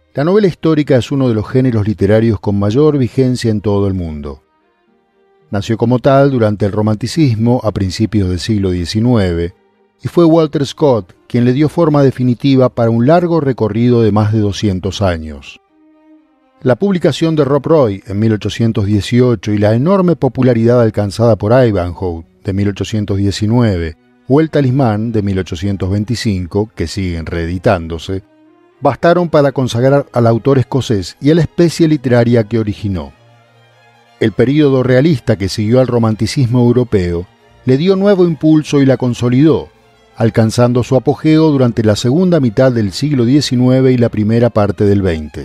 La novela histórica es uno de los géneros literarios con mayor vigencia en todo el mundo. Nació como tal durante el Romanticismo a principios del siglo XIX y fue Walter Scott quien le dio forma definitiva para un largo recorrido de más de 200 años. La publicación de Rob Roy en 1818 y la enorme popularidad alcanzada por Ivanhoe de 1819 o El Talismán de 1825, que siguen reeditándose, bastaron para consagrar al autor escocés y a la especie literaria que originó. El período realista que siguió al romanticismo europeo le dio nuevo impulso y la consolidó, alcanzando su apogeo durante la segunda mitad del siglo XIX y la primera parte del XX.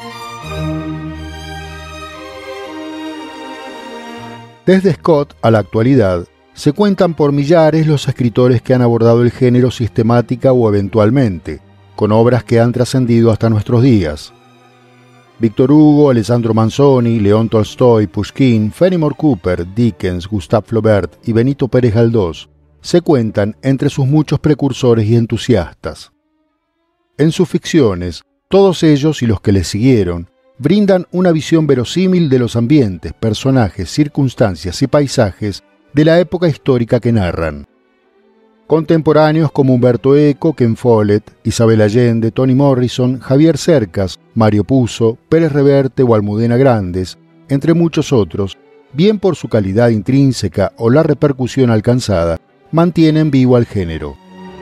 Desde Scott a la actualidad, se cuentan por millares los escritores que han abordado el género sistemática o eventualmente, con obras que han trascendido hasta nuestros días. Victor Hugo, Alessandro Manzoni, León Tolstoy, Pushkin, Fenimore Cooper, Dickens, Gustave Flaubert y Benito Pérez Galdós se cuentan entre sus muchos precursores y entusiastas. En sus ficciones, todos ellos y los que les siguieron brindan una visión verosímil de los ambientes, personajes, circunstancias y paisajes de la época histórica que narran. Contemporáneos como Humberto Eco, Ken Follett, Isabel Allende, Toni Morrison, Javier Cercas, Mario Puzo, Pérez Reverte o Almudena Grandes, entre muchos otros, bien por su calidad intrínseca o la repercusión alcanzada, mantienen vivo al género.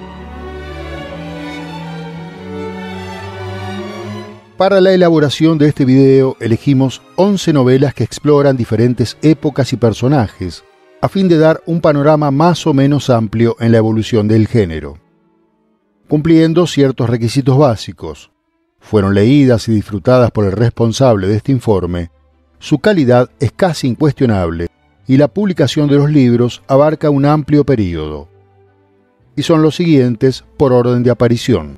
Para la elaboración de este video elegimos 11 novelas que exploran diferentes épocas y personajes, a fin de dar un panorama más o menos amplio en la evolución del género. Cumpliendo ciertos requisitos básicos, fueron leídas y disfrutadas por el responsable de este informe, su calidad es casi incuestionable y la publicación de los libros abarca un amplio período. Y son los siguientes por orden de aparición.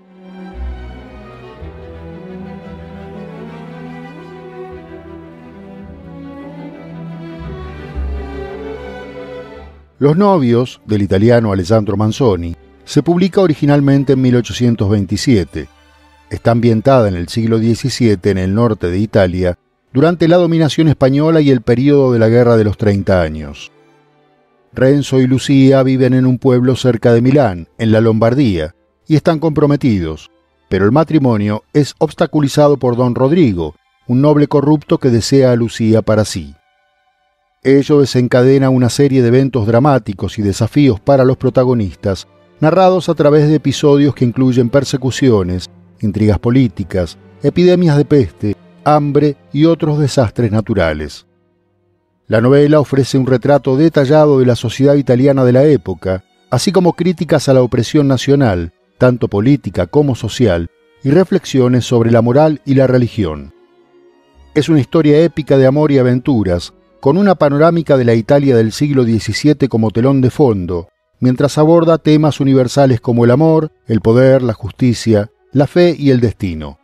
Los novios, del italiano Alessandro Manzoni, se publica originalmente en 1827. Está ambientada en el siglo XVII en el norte de Italia, durante la dominación española y el período de la Guerra de los 30 años. Renzo y Lucía viven en un pueblo cerca de Milán, en la Lombardía, y están comprometidos, pero el matrimonio es obstaculizado por don Rodrigo, un noble corrupto que desea a Lucía para sí. Ello desencadena una serie de eventos dramáticos y desafíos para los protagonistas, narrados a través de episodios que incluyen persecuciones, intrigas políticas, epidemias de peste, hambre y otros desastres naturales. La novela ofrece un retrato detallado de la sociedad italiana de la época, así como críticas a la opresión nacional, tanto política como social, y reflexiones sobre la moral y la religión. Es una historia épica de amor y aventuras, con una panorámica de la Italia del siglo XVII como telón de fondo, mientras aborda temas universales como el amor, el poder, la justicia, la fe y el destino.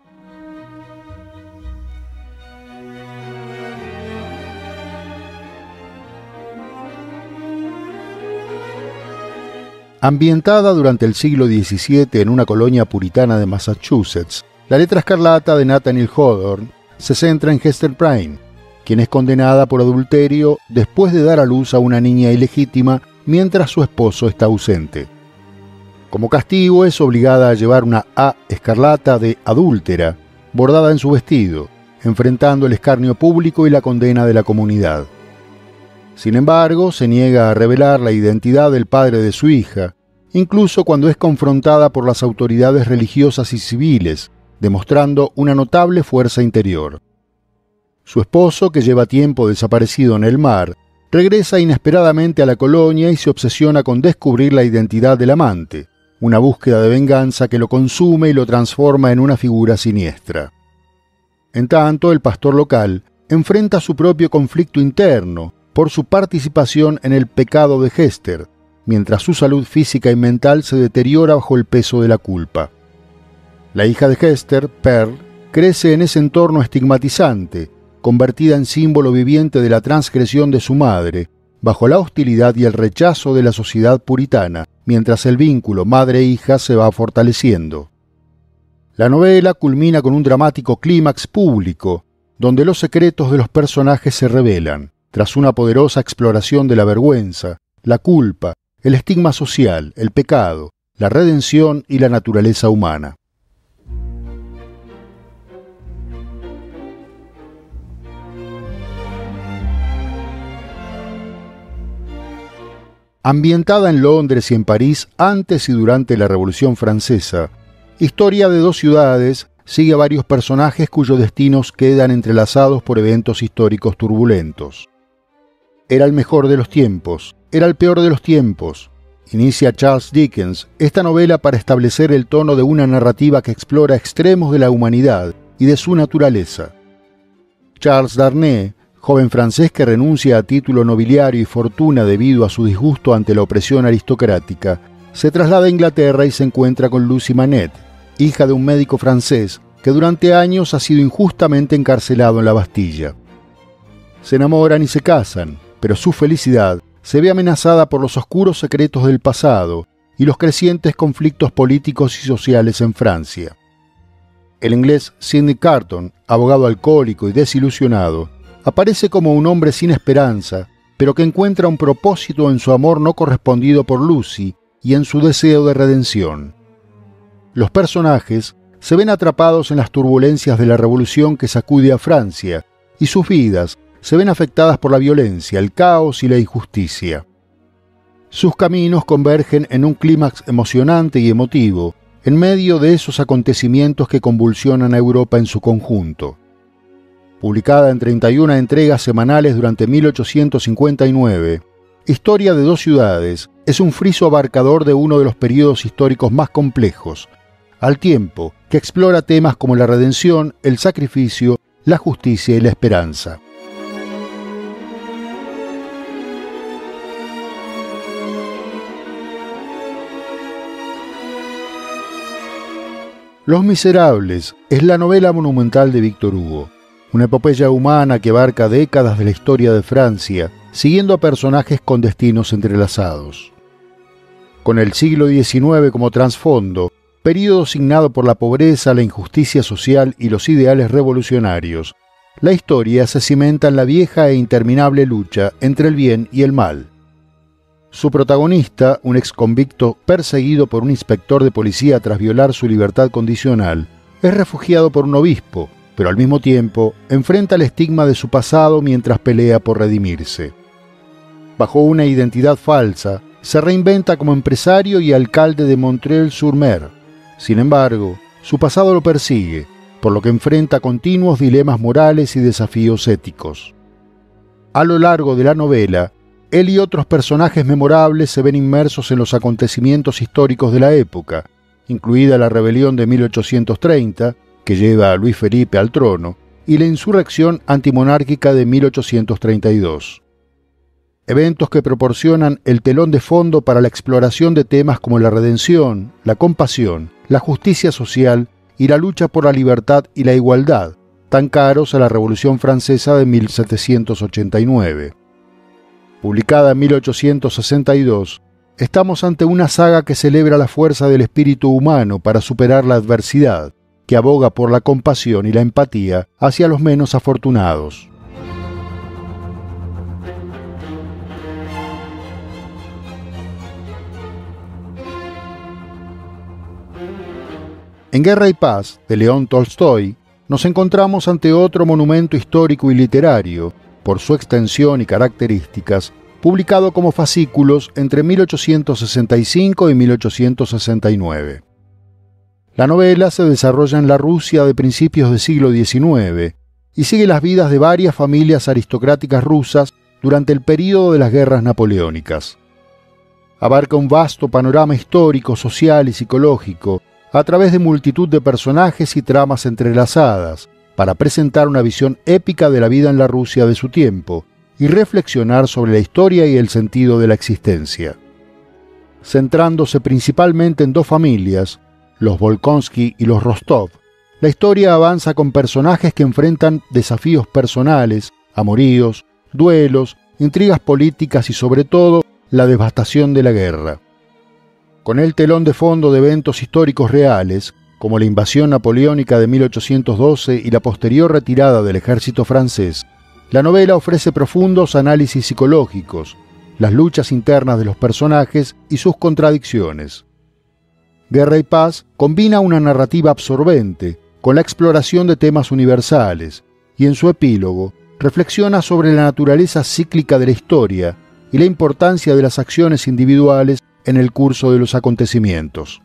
Ambientada durante el siglo XVII en una colonia puritana de Massachusetts, La letra escarlata de Nathaniel Hawthorne se centra en Hester Prynne, quien es condenada por adulterio después de dar a luz a una niña ilegítima mientras su esposo está ausente. Como castigo es obligada a llevar una A escarlata de adúltera bordada en su vestido, enfrentando el escarnio público y la condena de la comunidad. Sin embargo, se niega a revelar la identidad del padre de su hija, incluso cuando es confrontada por las autoridades religiosas y civiles, demostrando una notable fuerza interior. Su esposo, que lleva tiempo desaparecido en el mar, regresa inesperadamente a la colonia y se obsesiona con descubrir la identidad del amante, una búsqueda de venganza que lo consume y lo transforma en una figura siniestra. En tanto, el pastor local enfrenta su propio conflicto interno por su participación en el pecado de Hester, mientras su salud física y mental se deteriora bajo el peso de la culpa. La hija de Hester, Pearl, crece en ese entorno estigmatizante, convertida en símbolo viviente de la transgresión de su madre, bajo la hostilidad y el rechazo de la sociedad puritana, mientras el vínculo madre-hija se va fortaleciendo. La novela culmina con un dramático clímax público, donde los secretos de los personajes se revelan, tras una poderosa exploración de la vergüenza, la culpa, el estigma social, el pecado, la redención y la naturaleza humana. Ambientada en Londres y en París antes y durante la Revolución Francesa, Historia de dos ciudades sigue a varios personajes cuyos destinos quedan entrelazados por eventos históricos turbulentos. Era el mejor de los tiempos, era el peor de los tiempos. Inicia Charles Dickens esta novela para establecer el tono de una narrativa que explora extremos de la humanidad y de su naturaleza. Charles Darnay, joven francés que renuncia a título nobiliario y fortuna debido a su disgusto ante la opresión aristocrática, se traslada a Inglaterra y se encuentra con Lucy Manet, hija de un médico francés que durante años ha sido injustamente encarcelado en la Bastilla. Se enamoran y se casan, pero su felicidad se ve amenazada por los oscuros secretos del pasado y los crecientes conflictos políticos y sociales en Francia. El inglés Sidney Carton, abogado alcohólico y desilusionado, aparece como un hombre sin esperanza, pero que encuentra un propósito en su amor no correspondido por Lucy y en su deseo de redención. Los personajes se ven atrapados en las turbulencias de la revolución que sacude a Francia, y sus vidas se ven afectadas por la violencia, el caos y la injusticia. Sus caminos convergen en un clímax emocionante y emotivo, en medio de esos acontecimientos que convulsionan a Europa en su conjunto. Publicada en 31 entregas semanales durante 1859, Historia de dos ciudades es un friso abarcador de uno de los periodos históricos más complejos, al tiempo que explora temas como la redención, el sacrificio, la justicia y la esperanza. Los Miserables es la novela monumental de Víctor Hugo, una epopeya humana que abarca décadas de la historia de Francia, siguiendo a personajes con destinos entrelazados. Con el siglo XIX como trasfondo, período signado por la pobreza, la injusticia social y los ideales revolucionarios, la historia se cimenta en la vieja e interminable lucha entre el bien y el mal. Su protagonista, un exconvicto perseguido por un inspector de policía tras violar su libertad condicional, es refugiado por un obispo, pero al mismo tiempo enfrenta el estigma de su pasado mientras pelea por redimirse. Bajo una identidad falsa, se reinventa como empresario y alcalde de Montreuil-sur-Mer. Sin embargo, su pasado lo persigue, por lo que enfrenta continuos dilemas morales y desafíos éticos. A lo largo de la novela, él y otros personajes memorables se ven inmersos en los acontecimientos históricos de la época, incluida la rebelión de 1830, que lleva a Luis Felipe al trono, y la insurrección antimonárquica de 1832. Eventos que proporcionan el telón de fondo para la exploración de temas como la redención, la compasión, la justicia social y la lucha por la libertad y la igualdad, tan caros a la Revolución Francesa de 1789. Publicada en 1862, estamos ante una saga que celebra la fuerza del espíritu humano para superar la adversidad, que aboga por la compasión y la empatía hacia los menos afortunados. En Guerra y Paz, de León Tolstoy, nos encontramos ante otro monumento histórico y literario, por su extensión y características, publicado como fascículos entre 1865 y 1869. La novela se desarrolla en la Rusia de principios del siglo XIX y sigue las vidas de varias familias aristocráticas rusas durante el período de las guerras napoleónicas. Abarca un vasto panorama histórico, social y psicológico a través de multitud de personajes y tramas entrelazadas, para presentar una visión épica de la vida en la Rusia de su tiempo y reflexionar sobre la historia y el sentido de la existencia. Centrándose principalmente en dos familias, los Volkonsky y los Rostov, la historia avanza con personajes que enfrentan desafíos personales, amoríos, duelos, intrigas políticas y sobre todo la devastación de la guerra. Con el telón de fondo de eventos históricos reales, como la invasión napoleónica de 1812 y la posterior retirada del ejército francés, la novela ofrece profundos análisis psicológicos, las luchas internas de los personajes y sus contradicciones. Guerra y Paz combina una narrativa absorbente con la exploración de temas universales y en su epílogo reflexiona sobre la naturaleza cíclica de la historia y la importancia de las acciones individuales en el curso de los acontecimientos.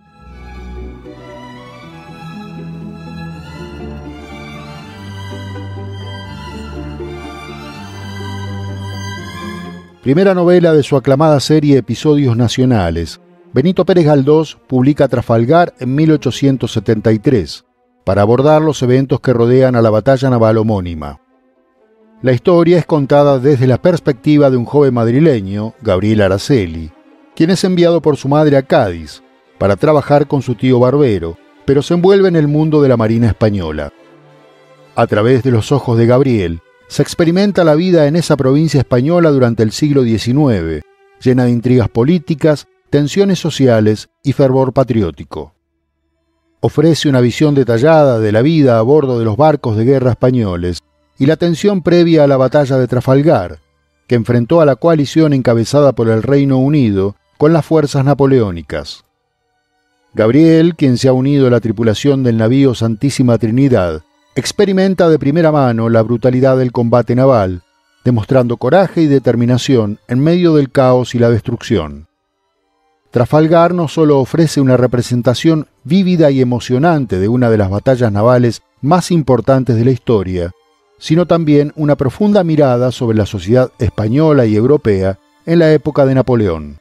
Primera novela de su aclamada serie Episodios Nacionales, Benito Pérez Galdós publica Trafalgar en 1873, para abordar los eventos que rodean a la batalla naval homónima. La historia es contada desde la perspectiva de un joven madrileño, Gabriel Araceli, quien es enviado por su madre a Cádiz para trabajar con su tío Barbero, pero se envuelve en el mundo de la Marina española. A través de los ojos de Gabriel, se experimenta la vida en esa provincia española durante el siglo XIX, llena de intrigas políticas, tensiones sociales y fervor patriótico. Ofrece una visión detallada de la vida a bordo de los barcos de guerra españoles y la tensión previa a la batalla de Trafalgar, que enfrentó a la coalición encabezada por el Reino Unido con las fuerzas napoleónicas. Gabriel, quien se ha unido a la tripulación del navío Santísima Trinidad, experimenta de primera mano la brutalidad del combate naval, demostrando coraje y determinación en medio del caos y la destrucción. Trafalgar no solo ofrece una representación vívida y emocionante de una de las batallas navales más importantes de la historia, sino también una profunda mirada sobre la sociedad española y europea en la época de Napoleón.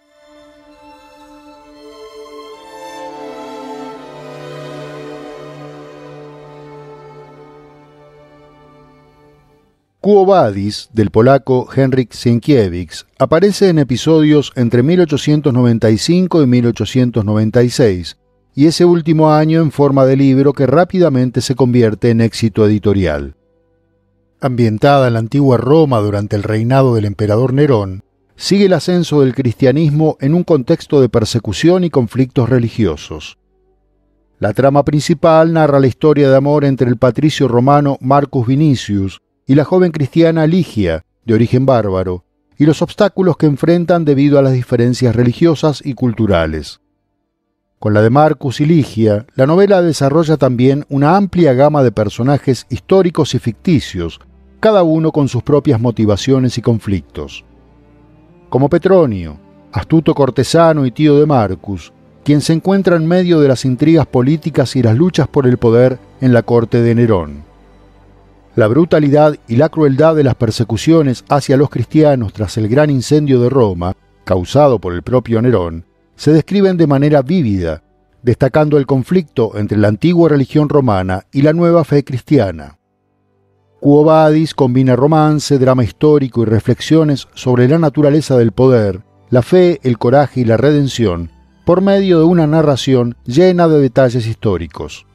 Quo Vadis, del polaco Henryk Sienkiewicz, aparece en episodios entre 1895 y 1896, y ese último año en forma de libro que rápidamente se convierte en éxito editorial. Ambientada en la antigua Roma durante el reinado del emperador Nerón, sigue el ascenso del cristianismo en un contexto de persecución y conflictos religiosos. La trama principal narra la historia de amor entre el patricio romano Marcus Vinicius y la joven cristiana Ligia, de origen bárbaro, y los obstáculos que enfrentan debido a las diferencias religiosas y culturales. Con la de Marcus y Ligia, la novela desarrolla también una amplia gama de personajes históricos y ficticios, cada uno con sus propias motivaciones y conflictos. Como Petronio, astuto cortesano y tío de Marcus, quien se encuentra en medio de las intrigas políticas y las luchas por el poder en la corte de Nerón. La brutalidad y la crueldad de las persecuciones hacia los cristianos tras el gran incendio de Roma, causado por el propio Nerón, se describen de manera vívida, destacando el conflicto entre la antigua religión romana y la nueva fe cristiana. Quo Vadis combina romance, drama histórico y reflexiones sobre la naturaleza del poder, la fe, el coraje y la redención, por medio de una narración llena de detalles históricos.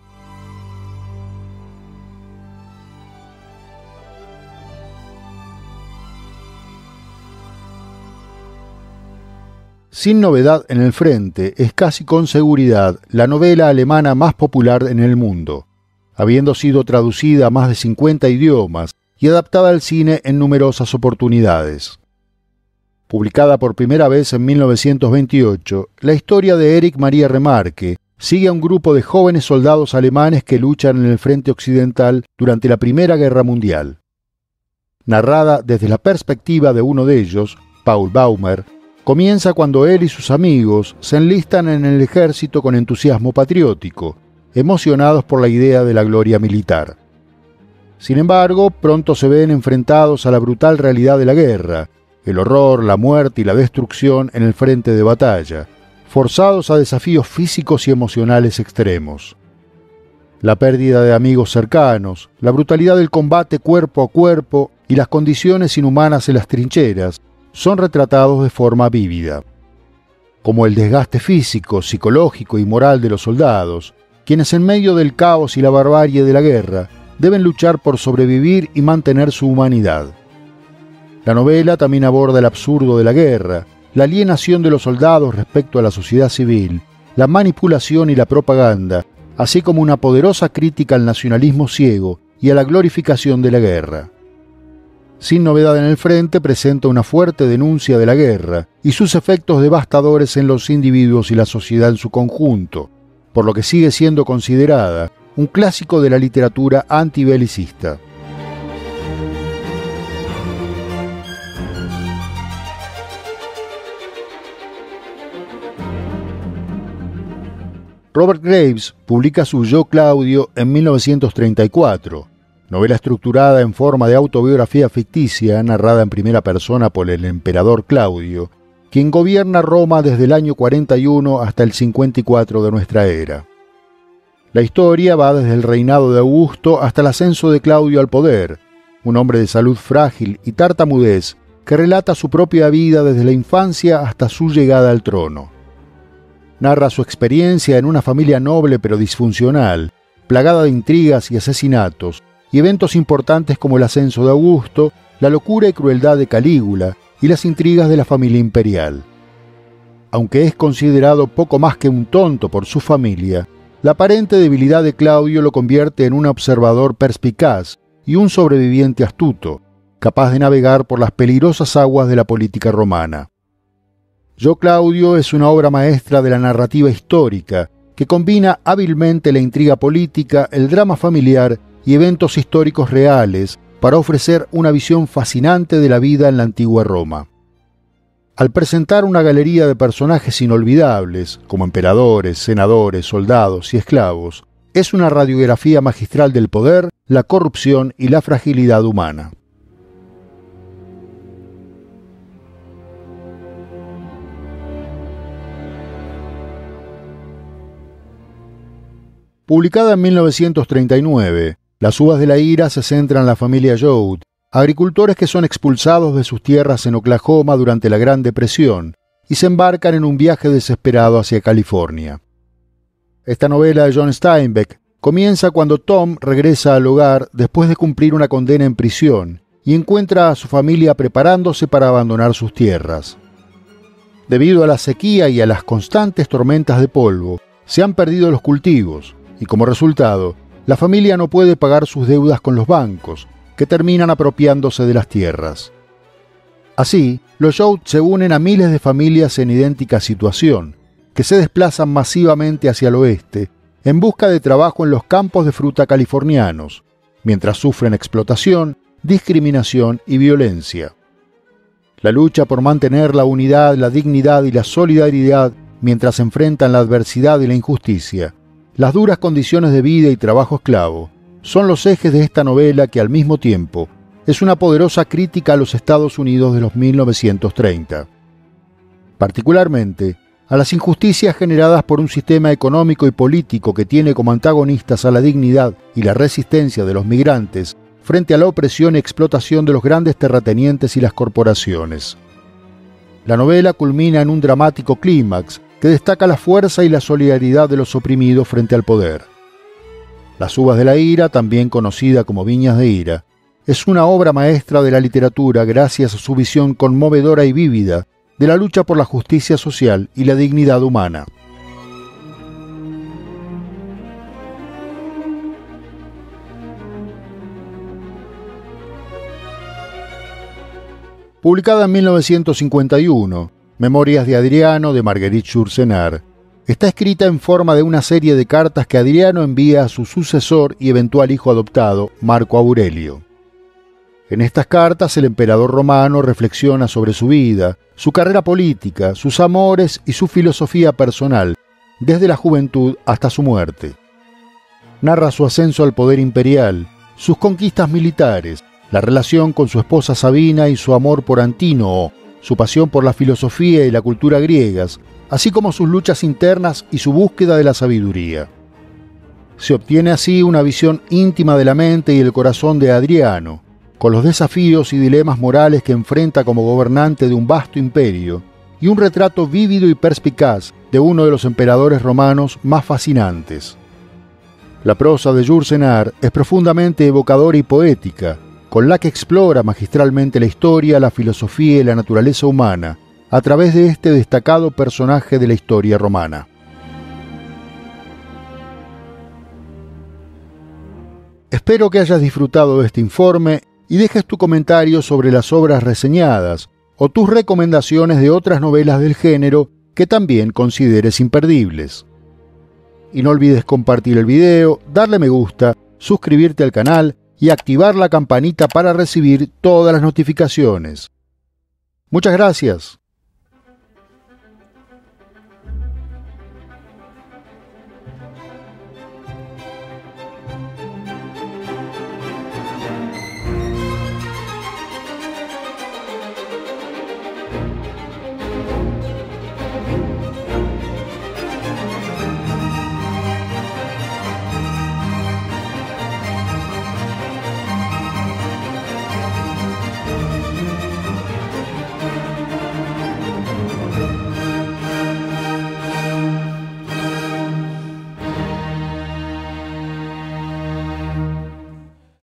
Sin novedad en el frente, es casi con seguridad la novela alemana más popular en el mundo, habiendo sido traducida a más de 50 idiomas y adaptada al cine en numerosas oportunidades. Publicada por primera vez en 1928, la historia de Erich Maria Remarque sigue a un grupo de jóvenes soldados alemanes que luchan en el frente occidental durante la Primera Guerra Mundial. Narrada desde la perspectiva de uno de ellos, Paul Baumer, comienza cuando él y sus amigos se enlistan en el ejército con entusiasmo patriótico, emocionados por la idea de la gloria militar. Sin embargo, pronto se ven enfrentados a la brutal realidad de la guerra, el horror, la muerte y la destrucción en el frente de batalla, forzados a desafíos físicos y emocionales extremos. La pérdida de amigos cercanos, la brutalidad del combate cuerpo a cuerpo y las condiciones inhumanas en las trincheras son retratados de forma vívida. Como el desgaste físico, psicológico y moral de los soldados, quienes en medio del caos y la barbarie de la guerra deben luchar por sobrevivir y mantener su humanidad. La novela también aborda el absurdo de la guerra, la alienación de los soldados respecto a la sociedad civil, la manipulación y la propaganda, así como una poderosa crítica al nacionalismo ciego y a la glorificación de la guerra. Sin novedad en el frente, presenta una fuerte denuncia de la guerra y sus efectos devastadores en los individuos y la sociedad en su conjunto, por lo que sigue siendo considerada un clásico de la literatura antibelicista. Robert Graves publica su Yo Claudio en 1934, novela estructurada en forma de autobiografía ficticia narrada en primera persona por el emperador Claudio, quien gobierna Roma desde el año 41 hasta el 54 de nuestra era. La historia va desde el reinado de Augusto hasta el ascenso de Claudio al poder, un hombre de salud frágil y tartamudez que relata su propia vida desde la infancia hasta su llegada al trono. Narra su experiencia en una familia noble pero disfuncional, plagada de intrigas y asesinatos, y eventos importantes como el ascenso de Augusto, la locura y crueldad de Calígula y las intrigas de la familia imperial. Aunque es considerado poco más que un tonto por su familia, la aparente debilidad de Claudio lo convierte en un observador perspicaz y un sobreviviente astuto, capaz de navegar por las peligrosas aguas de la política romana. Yo Claudio es una obra maestra de la narrativa histórica que combina hábilmente la intriga política, el drama familiar y eventos históricos reales para ofrecer una visión fascinante de la vida en la antigua Roma. Al presentar una galería de personajes inolvidables, como emperadores, senadores, soldados y esclavos, es una radiografía magistral del poder, la corrupción y la fragilidad humana. Publicada en 1939, Las uvas de la ira se centra en la familia Joad, agricultores que son expulsados de sus tierras en Oklahoma durante la Gran Depresión y se embarcan en un viaje desesperado hacia California. Esta novela de John Steinbeck comienza cuando Tom regresa al hogar después de cumplir una condena en prisión y encuentra a su familia preparándose para abandonar sus tierras. Debido a la sequía y a las constantes tormentas de polvo, se han perdido los cultivos y como resultado, la familia no puede pagar sus deudas con los bancos, que terminan apropiándose de las tierras. Así, los Joad se unen a miles de familias en idéntica situación, que se desplazan masivamente hacia el oeste en busca de trabajo en los campos de fruta californianos, mientras sufren explotación, discriminación y violencia. La lucha por mantener la unidad, la dignidad y la solidaridad mientras enfrentan la adversidad y la injusticia, las duras condiciones de vida y trabajo esclavo, son los ejes de esta novela que al mismo tiempo es una poderosa crítica a los Estados Unidos de los 1930. Particularmente a las injusticias generadas por un sistema económico y político que tiene como antagonistas a la dignidad y la resistencia de los migrantes frente a la opresión y explotación de los grandes terratenientes y las corporaciones. La novela culmina en un dramático clímax que destaca la fuerza y la solidaridad de los oprimidos frente al poder. Las uvas de la ira, también conocida como Viñas de Ira, es una obra maestra de la literatura gracias a su visión conmovedora y vívida de la lucha por la justicia social y la dignidad humana. Publicada en 1951, Memorias de Adriano de Marguerite Yourcenar, está escrita en forma de una serie de cartas que Adriano envía a su sucesor y eventual hijo adoptado, Marco Aurelio. En estas cartas el emperador romano reflexiona sobre su vida, su carrera política, sus amores y su filosofía personal, desde la juventud hasta su muerte. Narra su ascenso al poder imperial, sus conquistas militares, la relación con su esposa Sabina y su amor por Antínoo, su pasión por la filosofía y la cultura griegas, así como sus luchas internas y su búsqueda de la sabiduría. Se obtiene así una visión íntima de la mente y el corazón de Adriano, con los desafíos y dilemas morales que enfrenta como gobernante de un vasto imperio, y un retrato vívido y perspicaz de uno de los emperadores romanos más fascinantes. La prosa de Yourcenar es profundamente evocadora y poética, con la que explora magistralmente la historia, la filosofía y la naturaleza humana, a través de este destacado personaje de la historia romana. Espero que hayas disfrutado de este informe y dejes tu comentario sobre las obras reseñadas o tus recomendaciones de otras novelas del género que también consideres imperdibles. Y no olvides compartir el video, darle me gusta, suscribirte al canal y activar la campanita para recibir todas las notificaciones. Muchas gracias.